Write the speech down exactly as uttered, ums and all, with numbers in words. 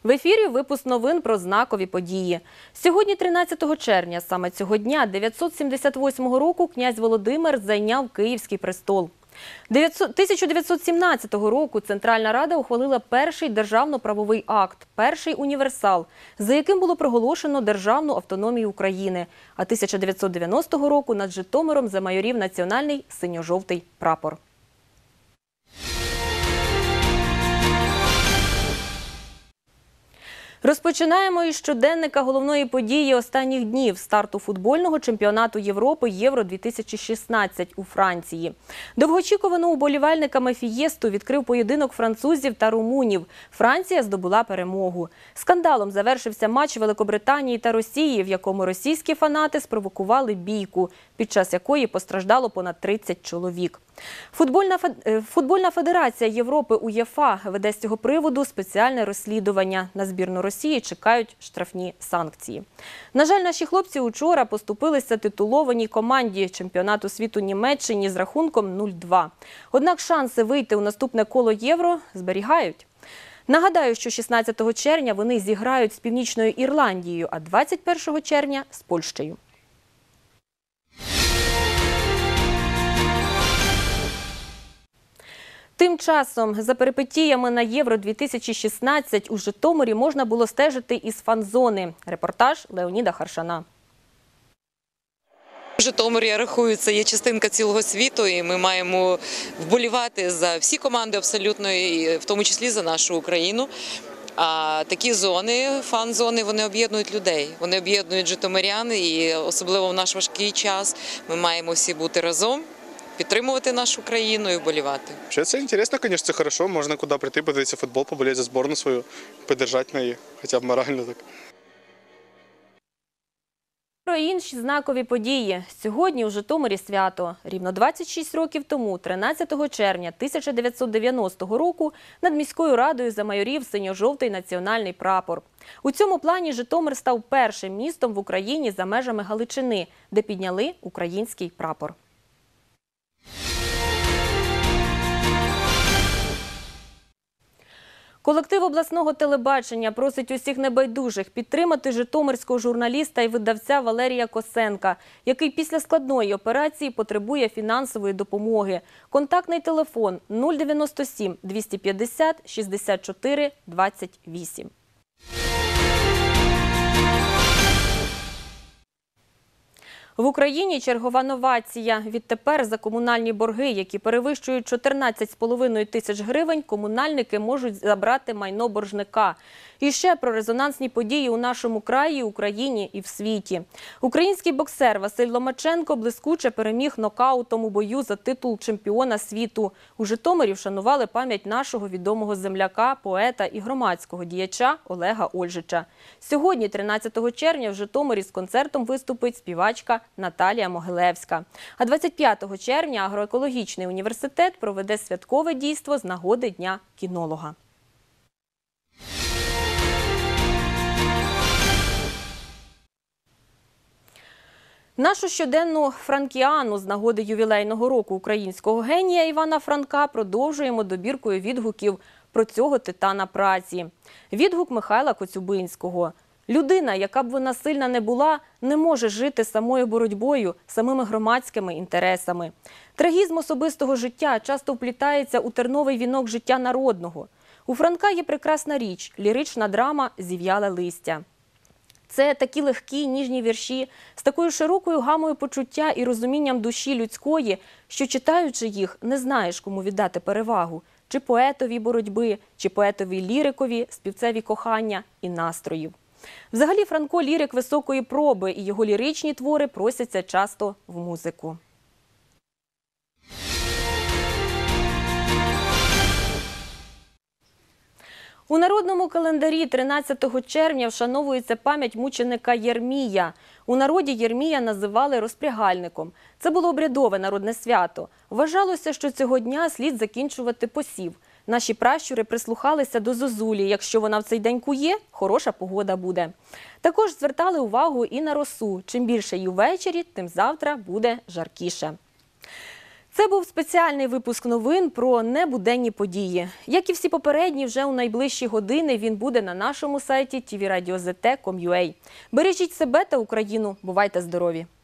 В ефірі випуск новин про знакові події. Сьогодні, тринадцятого червня, саме цього дня, дев'ятсот сімдесят восьмого року, князь Володимир зайняв Київський престол. тисяча дев'ятсот сімнадцятого року Центральна Рада ухвалила перший державно-правовий акт, перший універсал, за яким було проголошено державну автономію України. А тисяча дев'ятсот дев'яностого року над Житомиром замайорів національний синьо-жовтий прапор. Розпочинаємо із щоденника головної події останніх днів – старту футбольного чемпіонату Європи Євро дві тисячі шістнадцять у Франції. Довгоочікувану уболівальниками фієсту відкрив поєдинок французів та румунів. Франція здобула перемогу. Скандалом завершився матч Великобританії та Росії, в якому російські фанати спровокували бійку, під час якої постраждало понад тридцять чоловік. Футбольна, Футбольна федерація Європи УЄФА веде з цього приводу спеціальне розслідування. На збірну Росії чекають штрафні санкції. На жаль, наші хлопці учора поступилися титулованій команді чемпіонату світу Німеччині з рахунком нуль-два. Однак шанси вийти у наступне коло Євро зберігають. Нагадаю, що шістнадцятого червня вони зіграють з Північною Ірландією, а двадцять першого червня – з Польщею. Тим часом, за перипетіями на Євро дві тисячі шістнадцять у Житомирі можна було стежити із фан-зони. Репортаж Леоніда Харшана. Житомир, я рахую, це є частинка цілого світу, і ми маємо вболівати за всі команди абсолютно, і в тому числі за нашу Україну. А такі зони, фан-зони, вони об'єднують людей, вони об'єднують житомирян, і особливо в наш важкий час ми маємо всі бути разом, підтримувати нашу країну і вболівати. Це інтересно, звісно, це хорошо, можна куди прийти, подивитися футбол, поболіти за збірну свою, підтримати її, хоча б морально так. Про інші знакові події. Сьогодні у Житомирі свято. Рівно двадцять шість років тому, тринадцятого червня тисяча дев'ятсот дев'яностого року, над міською радою замайорів синьо-жовтий національний прапор. У цьому плані Житомир став першим містом в Україні за межами Галичини, де підняли український прапор. Колектив обласного телебачення просить усіх небайдужих підтримати житомирського журналіста і видавця Валерія Косенка, який після складної операції потребує фінансової допомоги. Контактний телефон нуль дев'яносто сім двісті п'ятдесят шістдесят чотири двадцять вісім. В Україні чергова новація. Відтепер за комунальні борги, які перевищують чотирнадцять з половиною тисяч гривень, комунальники можуть забрати майно боржника. І ще про резонансні події у нашому краї, Україні і в світі. Український боксер Василь Ломаченко блискуче переміг нокаутом у бою за титул чемпіона світу. У Житомирі вшанували пам'ять нашого відомого земляка, поета і громадського діяча Олега Ольжича. Сьогодні, тринадцятого червня, в Житомирі з концертом виступить співачка Наталія Могилевська. А двадцять п'ятого червня Агроекологічний університет проведе святкове дійство з нагоди Дня кінолога. Нашу щоденну франкіану з нагоди ювілейного року українського генія Івана Франка продовжуємо добіркою відгуків про цього титана праці. Відгук Михайла Коцюбинського. Людина, яка б вона сильна не була, не може жити самою боротьбою, самими громадськими інтересами. Трагізм особистого життя часто вплітається у терновий вінок життя народного. У Франка є прекрасна річ – лірична драма «Зів'яле листя». Це такі легкі, ніжні вірші з такою широкою гамою почуття і розумінням душі людської, що, читаючи їх, не знаєш, кому віддати перевагу – чи поетові боротьби, чи поетові лірикові, співцеві кохання і настроїв. Взагалі Франко – лірик високої проби, і його ліричні твори просяться часто в музику. У народному календарі тринадцятого червня вшановується пам'ять мученика Єрмія. У народі Єрмія називали розпрягальником. Це було обрядове народне свято. Вважалося, що цього дня слід закінчувати посів. Наші пращури прислухалися до зозулі. Якщо вона в цей день кує, хороша погода буде. Також звертали увагу і на росу. Чим більше її ввечері, тим завтра буде жаркіше. Це був спеціальний випуск новин про небуденні події. Як і всі попередні, вже у найближчі години він буде на нашому сайті ті ві радіо зет те крапка ком крапка ю а. Бережіть себе та Україну. Бувайте здорові!